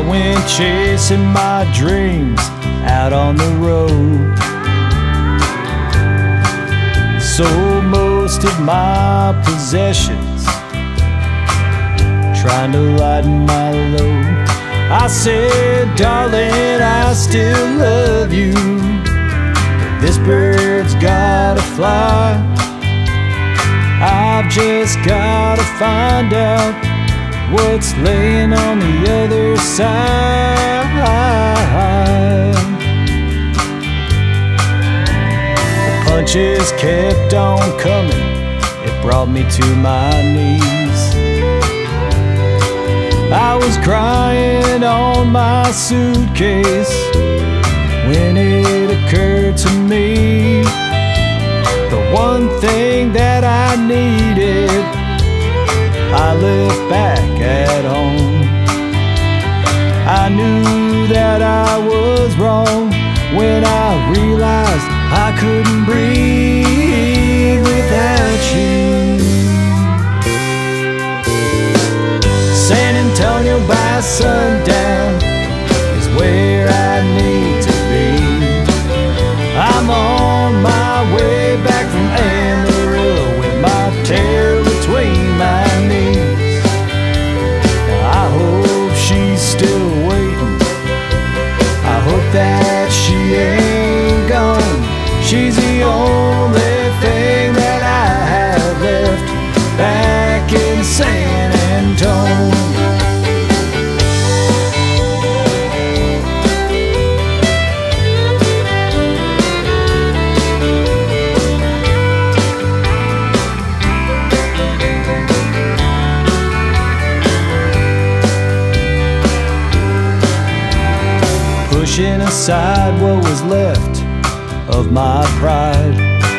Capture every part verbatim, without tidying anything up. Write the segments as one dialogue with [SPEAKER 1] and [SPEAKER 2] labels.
[SPEAKER 1] went chasing my dreams out on the road. Sold most of my possessions, trying to lighten my load. I said, darling, I still love you, but this bird's gotta fly. I've just gotta find out what's laying on the other side. The punches kept on coming, it brought me to my knees. I was crying on my suitcase when it occurred to me, the one thing that I needed, I left back at home. I knew that I was wrong when I realized I couldn't breathe without you. San Antonio by sundown is where I need to be. I'm on my way back from Amarillo with my tail between my knees. I hope she's still waiting, I hope that she ain't gone. She's the only thing that I have left back in San Antonio. Pushing aside what was left of my pride,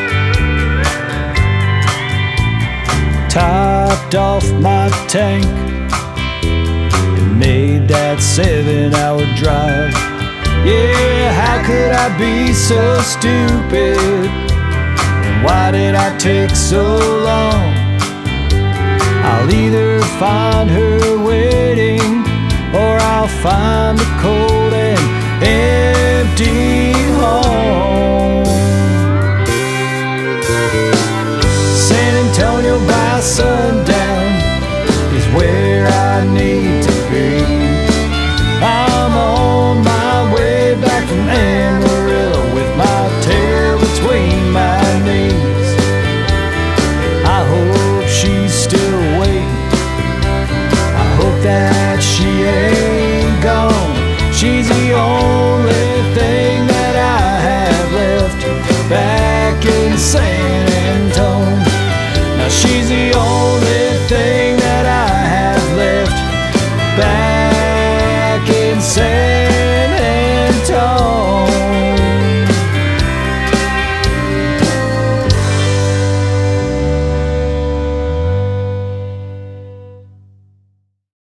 [SPEAKER 1] topped off my tank and made that seven-hour drive. Yeah, how could I be so stupid? And why did I take so long? I'll either find her waiting, or I'll find a cold and empty home. San Antonio by sundown is where I need to be. I'm on my way back from Amarillo with my tail between my knees. I hope she's still waiting, I hope that she ain't gone. She's the only thing that I have left back in San